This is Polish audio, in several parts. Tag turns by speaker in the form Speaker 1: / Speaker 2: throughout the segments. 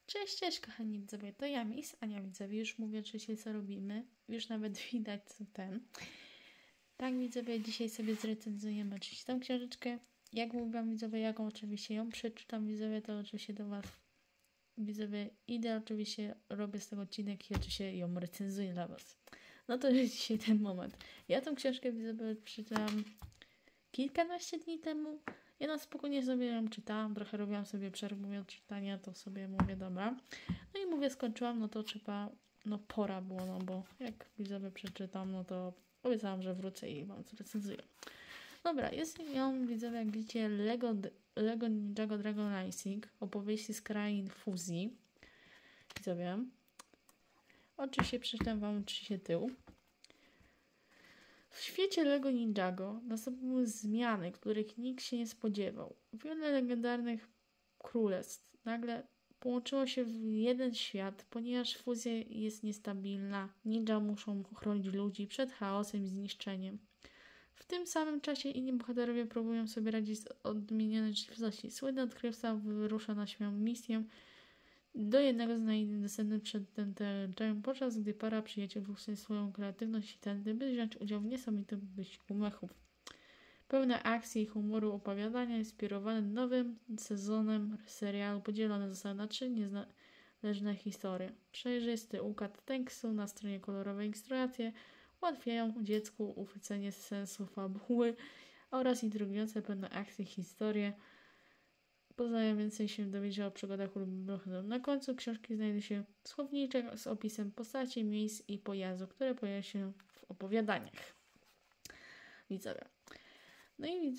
Speaker 1: Cześć kochani widzowie, to ja Miss Ania widzowie, już mówię oczywiście co robimy, już nawet widać co ten. Tak widzowie, dzisiaj sobie zrecenzujemy oczywiście tą książeczkę. Jak mówiłam widzowie, jaką oczywiście ją przeczytam widzowie, to oczywiście do Was widzowie idę, oczywiście robię z tego odcinek i oczywiście ją recenzuję dla Was. No to jest dzisiaj ten moment. Ja tą książkę widzowie przeczytałam kilkanaście dni temu. Ja na spokojnie sobie ją czytałam, trochę robiłam sobie przerwę od czytania, to sobie mówię, dobra. No i mówię, skończyłam, no to trzeba, no pora było, no bo jak widzowie przeczytam, no to obiecałam, że wrócę i wam zrecenzuję. Dobra, jest ją, widzowie, jak widzicie, Lego Ninjago Dragon Rising, opowieści z krain fuzji. Widzowie. Oczywiście przeczytam wam oczywiście tył. W świecie Lego Ninjago nastąpiły zmiany, których nikt się nie spodziewał. Wiele legendarnych królestw nagle połączyło się w jeden świat, ponieważ fuzja jest niestabilna. Ninja muszą chronić ludzi przed chaosem i zniszczeniem. W tym samym czasie inni bohaterowie próbują sobie radzić z odmienionej rzeczywistości. Słynny odkrywca wyrusza na śmiałą misję do jednego z najdostępnych przedtem terenów, podczas gdy para przyjaciół wykorzystuje swoją kreatywność i talenty, by wziąć udział w niesamowitym wyścigu mechów. Pełne akcji i humoru opowiadania, inspirowane nowym sezonem serialu, podzielone zostały na 3 niezależne historie. Przejrzysty układ tekstu na stronie kolorowej ilustracje ułatwiają dziecku uchwycenie sensu fabuły oraz intrygujące pełne akcji historie pozwalają więcej się dowiedzieć o przygodach lub bohaterów. Na końcu książki znajduje się słowniczek z opisem postaci, miejsc i pojazdów, które pojawiają się w opowiadaniach. Widzowie. No i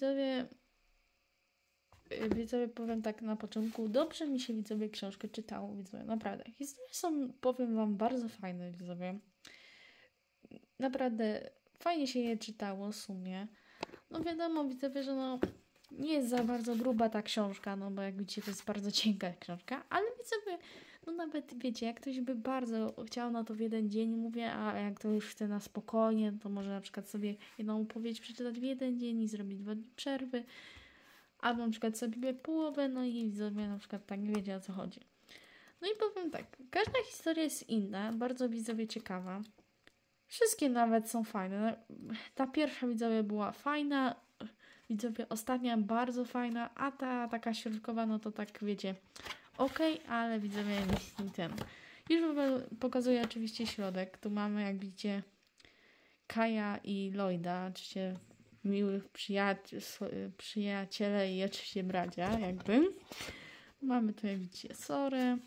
Speaker 1: widzowie powiem tak na początku, dobrze mi się widzowie książkę czytało, widzowie, naprawdę. Historie są, powiem wam, bardzo fajne, widzowie. Naprawdę fajnie się je czytało w sumie. No wiadomo, widzowie, że no nie jest za bardzo gruba ta książka, no bo jak widzicie, to jest bardzo cienka książka, ale widzowie, no nawet wiecie, jak ktoś by bardzo chciał na to w jeden dzień, mówię, a jak to już chce na spokojnie, to może na przykład sobie jedną opowieść przeczytać w jeden dzień i zrobić 2 dni przerwy, albo na przykład sobie połowę, no i widzowie na przykład tak nie wiecie, o co chodzi. No i powiem tak, każda historia jest inna, bardzo widzowie ciekawa. Wszystkie nawet są fajne. Ta pierwsza widzowie była fajna, widzowie ostatnia bardzo fajna, a ta taka środkowa, no to tak wiecie, okej, ale widzowie nie ten. Już pokazuję oczywiście środek. Tu mamy, jak widzicie, Kaja i Lloyda, oczywiście miłych przyjaciele i oczywiście bracia, jakby. Mamy tu, jak widzicie, Sorę.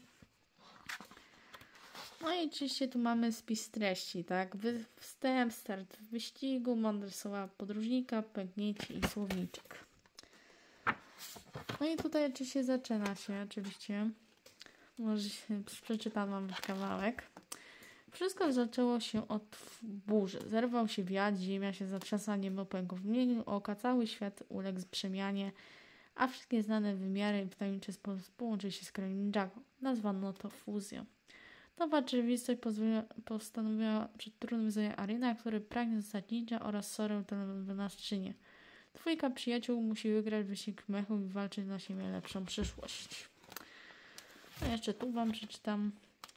Speaker 1: No i oczywiście tu mamy spis treści, tak? Wstęp, start wyścigu, mądre słowa podróżnika, pęknięcie i słowniczek. No i tutaj oczywiście zaczyna się, oczywiście. Może przeczytam wam kawałek. Wszystko zaczęło się od burzy. Zerwał się wiatr, ziemia się zatrzęsła, niebo pękło w mgnieniu oka, cały świat uległ przemianie, a wszystkie znane wymiary w tajemniczy sposób połączyły się z krajem Ninjago. Nazwano to fuzją. Nowa rzeczywistość postanowiła przed trudnym wyzwaniem Arina, który pragnie zostać ninja, oraz Sorę wynawczynię. Dwójka przyjaciół musi wygrać wyścig mechów i walczyć na siebie lepszą przyszłość. No jeszcze tu wam przeczytam.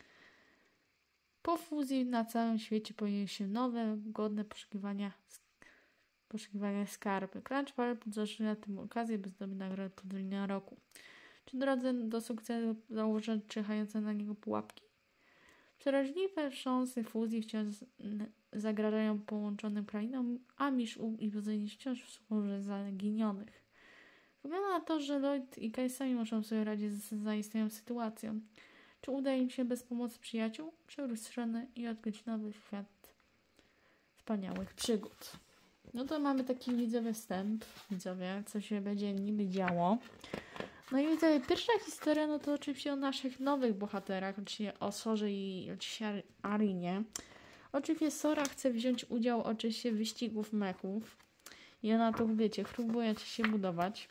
Speaker 1: Po fuzji na całym świecie pojawiły się nowe, godne poszukiwania skarby. Crunchbar zaczyna tym okazję, by zdobyć nagrodę podwójnego roku. Czy drodze do sukcesu założą czyhające na niego pułapki? Przeraźliwe szanse fuzji wciąż zagrażają połączonym krainom, a Misz-U i Poseidon wciąż służą zaginionych. Wygląda na to, że Lloyd i Kai sami muszą sobie radzić z zaistniałą sytuacją. Czy uda im się bez pomocy przyjaciół przewrócić stronę i odkryć nowy świat wspaniałych przygód? No to mamy taki widzowy wstęp, widzowie, co się będzie niby działo. No i widzowie, pierwsza historia, no to oczywiście o naszych nowych bohaterach, oczywiście o Sorze i oczywiście Arinie. Oczywiście Sora chce wziąć udział oczywiście w wyścigów mechów i ona to, wiecie, próbuje się budować.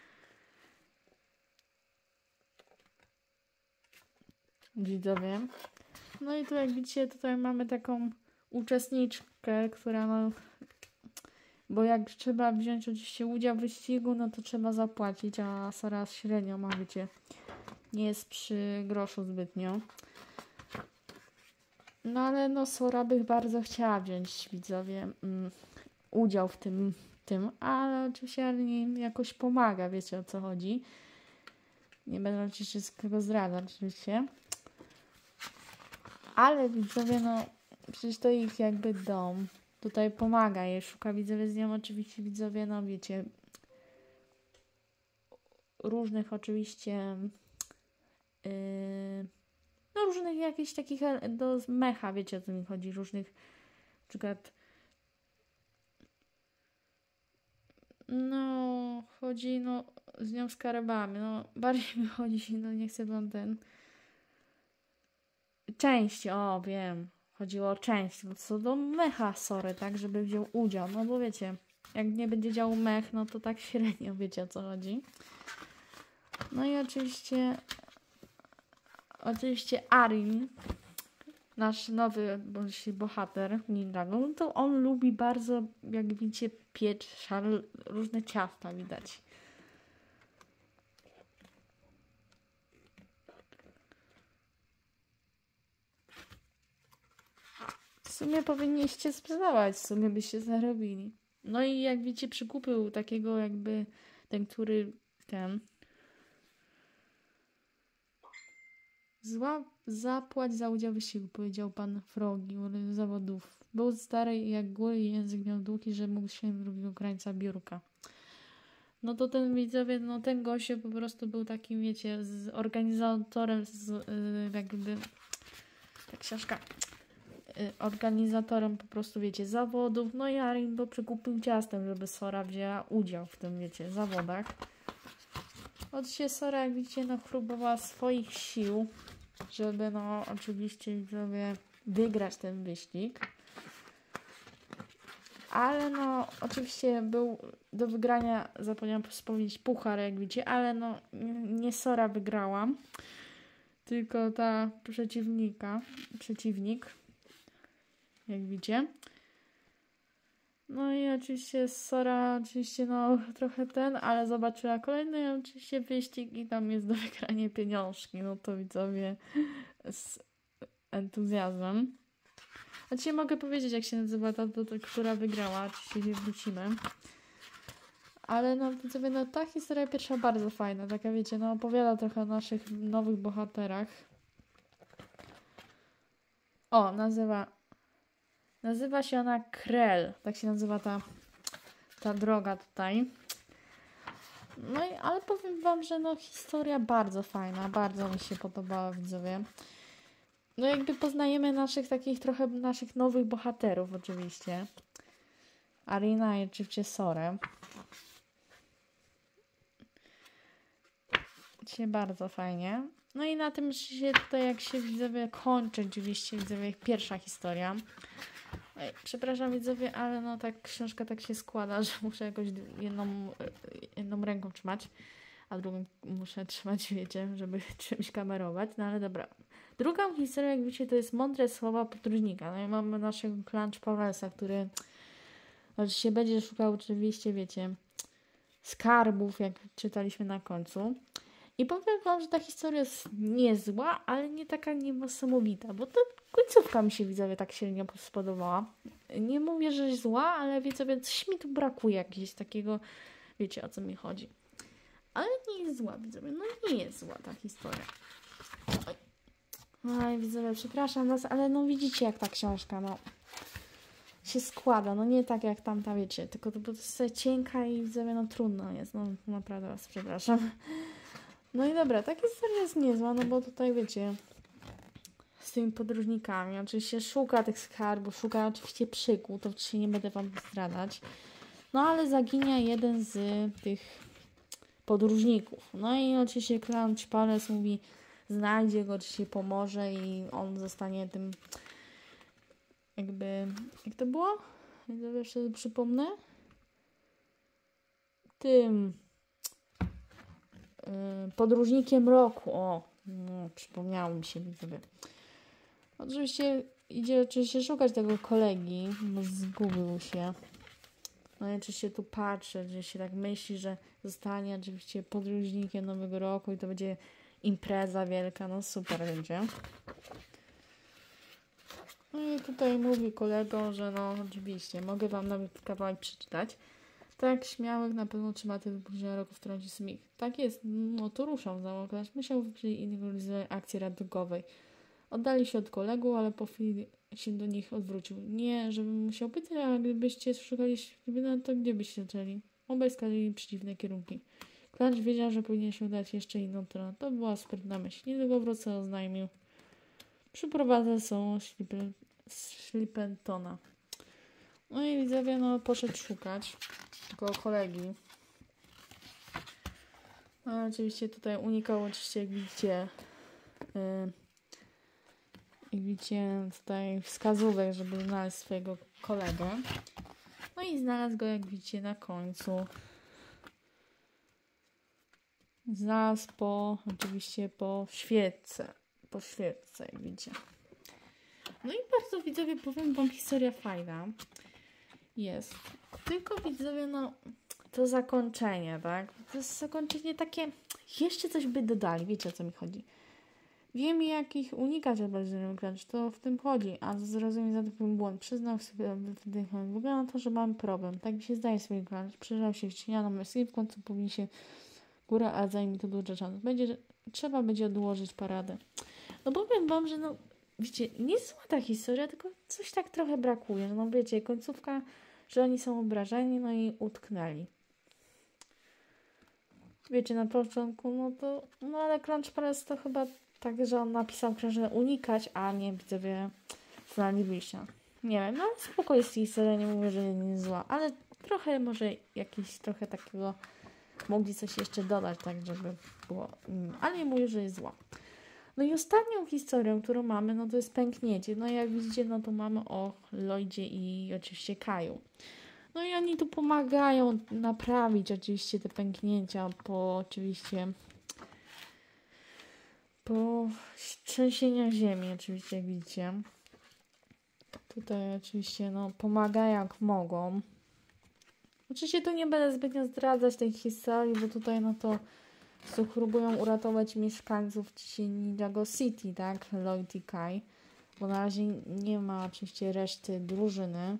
Speaker 1: Widzowie. No i tu jak widzicie, tutaj mamy taką uczestniczkę, która no... Bo jak trzeba wziąć oczywiście udział w wyścigu, no to trzeba zapłacić, a Sora średnio ma, wiecie, nie jest przy groszu zbytnio. No ale no Sora bych bardzo chciała wziąć, widzowie, udział w tym, ale oczywiście nie jakoś pomaga, wiecie o co chodzi. Nie będę oczywiście wszystkiego zdradzać, oczywiście. Ale widzowie, no przecież to ich jakby dom. Tutaj pomaga jej, szuka widzowie z nią oczywiście, widzowie, no wiecie, różnych oczywiście no różnych jakichś takich do mecha, wiecie o co mi chodzi, różnych na przykład no chodzi no z nią skarabami, no bardziej mi chodzi, no nie chcę wam część, o wiem, chodziło o część, no co do mecha Sory, tak, żeby wziął udział, no bo wiecie, jak nie będzie działał mech, no to tak średnio wiecie o co chodzi. No i oczywiście Arin, nasz nowy bohater Ninjago, no to on lubi bardzo, jak widzicie, piec różne ciasta widać. W sumie powinniście sprzedawać, w sumie byście zarobili. No i jak widzicie, przykupił takiego jakby ten, który zapłać za udział w wyścigu, powiedział pan Frogi zawodów. Był stary jak góry i język miał długi, że mógł się drugiego krańca biurka. No to ten widzowie, no ten gościu po prostu był takim, wiecie, z organizatorem, jakby ta książka, organizatorem po prostu, wiecie, zawodów. No i Arin bo przekupił ciastem, żeby Sora wzięła udział w tym, wiecie, zawodach. Oczywiście Sora, jak widzicie, no próbowała swoich sił, żeby no oczywiście widzowie wygrać ten wyścig. Ale no oczywiście był do wygrania, zapomniałam wspomnieć, puchar, jak widzicie, ale no nie Sora wygrała, tylko ta przeciwnik, jak widzicie. No i oczywiście Sora, oczywiście no trochę ale zobaczyła kolejny oczywiście wyścig i tam jest do wygrania pieniążki. No to widzowie z entuzjazmem. A dzisiaj mogę powiedzieć, jak się nazywa ta, która wygrała. Oczywiście wrócimy. Ale no widzowie, no ta historia pierwsza bardzo fajna. Taka wiecie, no opowiada trochę o naszych nowych bohaterach. O, nazywa się ona Krell. Tak się nazywa ta droga tutaj. No i, ale powiem wam, że no historia bardzo fajna. Bardzo mi się podobała, widzowie. No jakby poznajemy naszych nowych bohaterów oczywiście. Arina i oczywiście Sorę. Dzisiaj bardzo fajnie. No i na tym się tutaj, jak się widzowie kończy oczywiście, widzowie, pierwsza historia. Oj, przepraszam widzowie, ale no tak książka tak się składa, że muszę jakoś jedną ręką trzymać, a drugą muszę trzymać, wiecie, żeby czymś kamerować. No ale dobra. Drugą historią, jak wiecie, to jest mądre słowa podróżnika. No i mamy naszego Clutch Powellsa, który oczywiście będzie szukał oczywiście, wiecie, skarbów, jak czytaliśmy na końcu. I powiem wam, że ta historia jest niezła, ale nie taka niesamowita, bo ta końcówka mi się, widzowie, tak średnio spodobała. Nie mówię, że jest zła, ale widzowie, coś mi tu brakuje jakiegoś takiego, wiecie, o co mi chodzi. Ale nie jest zła, widzowie, no nie jest zła ta historia. Oj, widzowie, przepraszam was, ale no widzicie, jak ta książka, no się składa, no nie tak jak tamta, wiecie, tylko to jest cienka i widzowie, no trudno jest, no naprawdę was przepraszam. No i dobra, ta historia jest niezła, no bo tutaj wiecie, z tymi podróżnikami, oczywiście szuka tych skarbów, szuka oczywiście przygód, to oczywiście nie będę wam zdradzać. No ale zaginia jeden z tych podróżników. No i oczywiście Clutch Powell mówi, znajdzie go, oczywiście pomoże i on zostanie tym jakby, jak to było? Jeszcze przypomnę. Tym podróżnikiem roku. O, no, przypomniało mi się, widzowie. Oczywiście idzie szukać tego kolegi, bo zgubił się. No i oczywiście tu patrzy, że się tak myśli, że zostanie oczywiście podróżnikiem nowego roku i to będzie impreza wielka, no super będzie. No i tutaj mówi kolego, że no oczywiście, mogę wam nawet kawałek przeczytać. Tak, śmiałych na pewno trzymaty wypóźnienia roku wtrąci Smith. Tak jest, no to ruszą załogasz. Musiał wyprzeć indywidualnej akcji ratunkowej. Oddali się od kolegów, ale po chwili się do nich odwrócił. Nie, żebym musiał pytać, a gdybyście szukali siebie, no to gdzie byście zaczęli? Obaj wskazali przeciwne kierunki. Clutch wiedział, że powinien się udać jeszcze inną stronę. To była sprytna myśl. Niedługo wrócę, oznajmił. Przyprowadzę są Slipentona. No i widzowie, no poszedł szukać tego kolegi. No oczywiście tutaj unikał oczywiście, jak widzicie tutaj wskazówek, żeby znaleźć swojego kolegę. No i znalazł go, jak widzicie, na końcu. Znalazł oczywiście po świecce. Po świecce, jak widzicie. No i bardzo, widzowie, powiem wam, historia fajna jest. Tylko, widzowie, no to zakończenie, tak? To jest zakończenie takie, jeszcze coś by dodali, wiecie, o co mi chodzi. Wiem, jak ich unikać obrażeniem gracz, to w tym chodzi, a zrozumie za to błąd. Przyznał sobie wygląda na to, że mam problem. Tak mi się zdaje sobie gracz. Przyjrzał się ścianianą mesji, w końcu powinien się góra, a zajmie to dużo czasu. Trzeba będzie odłożyć paradę. No powiem wam, że no, wiecie, nie zła ta historia, tylko coś tak trochę brakuje. No wiecie, końcówka, że oni są obrażeni, no i utknęli. Wiecie, na początku, no ale Crunch Press to chyba tak, że on napisał, że unikać, a nie, widzowie, znaleźliście. Nie wiem, no spoko jest historia, nie mówię, że nie jest zła, ale trochę może jakieś trochę takiego mogli coś jeszcze dodać, tak, żeby było, ale nie mówię, że jest zła. No i ostatnią historią, którą mamy, no to jest pęknięcie. No jak widzicie, no to mamy o Lloydzie i oczywiście Kaju. No i oni tu pomagają naprawić oczywiście te pęknięcia po trzęsieniach ziemi, oczywiście, jak widzicie. Tutaj oczywiście, no, pomagają jak mogą. Oczywiście tu nie będę zbytnio zdradzać tej historii, bo tutaj, no to próbują uratować mieszkańców Ninjago City, tak? Lloyd i Kai. Bo na razie nie ma oczywiście reszty drużyny.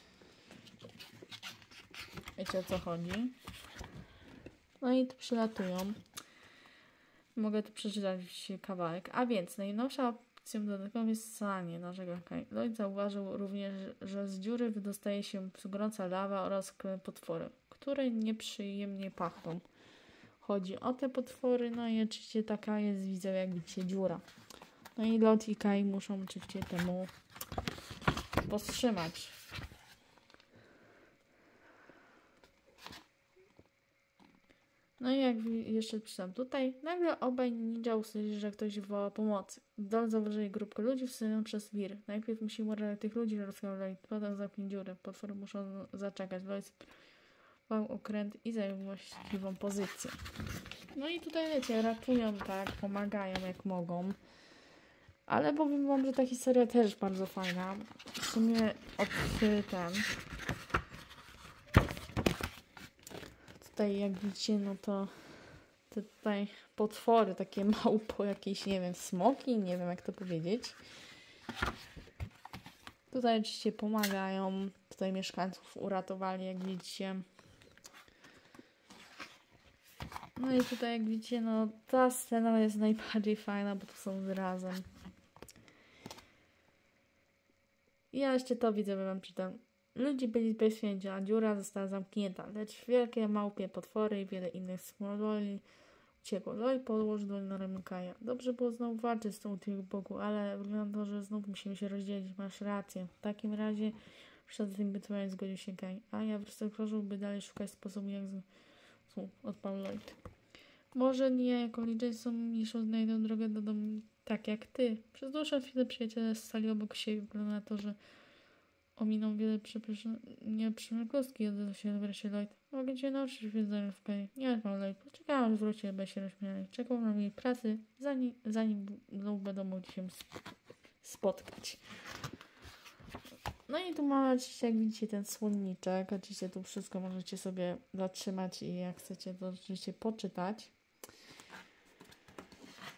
Speaker 1: Wiecie, o co chodzi. No i tu przylatują. Mogę tu przeczytać kawałek. A więc najnowsza opcją dodatkową jest scalanie naszego Kai. Lloyd zauważył również, że z dziury wydostaje się gorąca lawa oraz potwory, które nieprzyjemnie pachną. Chodzi o te potwory, no i oczywiście taka jest, widzę, jak widzicie, dziura. No i Lloyd i Kai muszą oczywiście temu powstrzymać. No i jak jeszcze pisam tutaj, nagle obaj ninja usłyszeli, że ktoś woła pomocy. Dol zauważyli grupkę ludzi wsyłaną przez wir. Najpierw musimy uratować tych ludzi, rozkazali, potem zamknąć dziurę. Potwory muszą zaczekać. Lloyd spał okręt i zajął właściwą pozycję. No i tutaj, wiecie, ratują, tak, pomagają jak mogą. Ale powiem wam, że ta historia też bardzo fajna. W sumie tutaj jak widzicie, no to tutaj potwory, takie małpo, jakieś, nie wiem, smoki, nie wiem jak to powiedzieć. Tutaj oczywiście pomagają, tutaj mieszkańców uratowali, jak widzicie. No i tutaj jak widzicie, no ta scena jest najbardziej fajna, bo tu są razem. Ja jeszcze to widzę, wam czytam. Ludzie byli bezpieczni, a dziura została zamknięta, lecz wielkie małpie potwory i wiele innych smololi uciekło. Lloyd położył dłoń na ramię Kaja. Dobrze było znowu walczyć z tą tych boku, ale wygląda na to, że znów musimy się rozdzielić. Masz rację. W takim razie przed tym bytowaniem zgodził się Kaj. A ja wreszcie proszę, by dalej szukać sposobu, jak odparł Lloyd. Może nie jako Jason niż znajdą drogę do domu tak jak ty. Przez dłuższą chwilę przyjaciele stali obok siebie. Wygląda na to, że ominą wiele nieprzyjemnych klocki, odezwał się wreszcie Lloyd. Mogę cię nauczyć wiedzenia w Kai. Nie mam Lloyd. Poczekałam, aż wróci, aby się rozśmiali. Czekał na jej pracy, zanim znów będą mogli się spotkać. No i tu mamy oczywiście, jak widzicie, ten słonniczek. Oczywiście tu wszystko możecie sobie zatrzymać i jak chcecie, to oczywiście poczytać.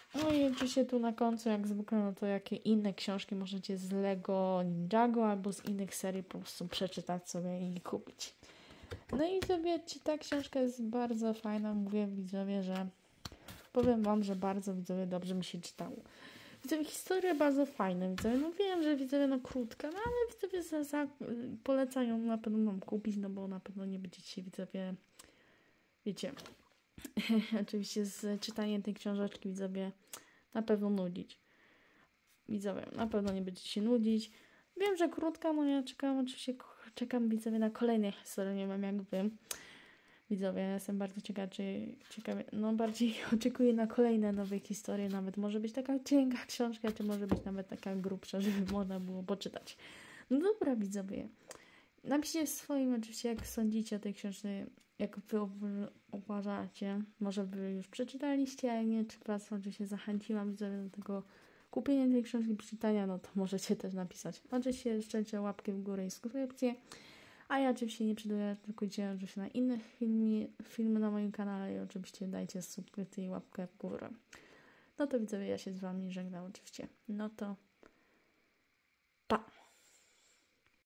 Speaker 1: No i oczywiście tu na końcu, jak zwykle, no to jakie inne książki możecie z Lego Ninjago albo z innych serii po prostu przeczytać sobie i kupić. No i sobie, ta książka jest bardzo fajna, mówię widzowie, że powiem wam, że bardzo widzowie dobrze mi się czytało. Widzowie, historia bardzo fajna, widzowie, no wiem, że widzowie, no krótka, no ale widzowie polecają na pewno wam kupić, no bo na pewno nie będziecie się widzowie, wiecie, oczywiście z czytaniem tej książeczki widzowie na pewno nudzić. Widzowie, na pewno nie będziecie się nudzić. Wiem, że krótka, no ja czekam oczywiście, widzowie na kolejne historie, nie wiem jak wy. Widzowie, ja jestem bardzo ciekawy, no bardziej oczekuję na kolejne nowe historie, nawet może być taka cienka książka, czy może być nawet taka grubsza, żeby można było poczytać. No dobra, widzowie, napiszcie swoim oczywiście, jak sądzicie o tej książce, jak wy uważacie, może wy już przeczytaliście, a nie, czy was oczywiście zachęciłam widzowie do tego kupienia tej książki, przeczytania, no to możecie też napisać. Oczywiście jeszcze łapkę w górę i subskrypcję. A ja oczywiście nie przedłużajcie oczywiście na inne filmy na moim kanale i oczywiście dajcie subskrypcję i łapkę w górę. No to widzowie, ja się z wami żegnam oczywiście. No to pa!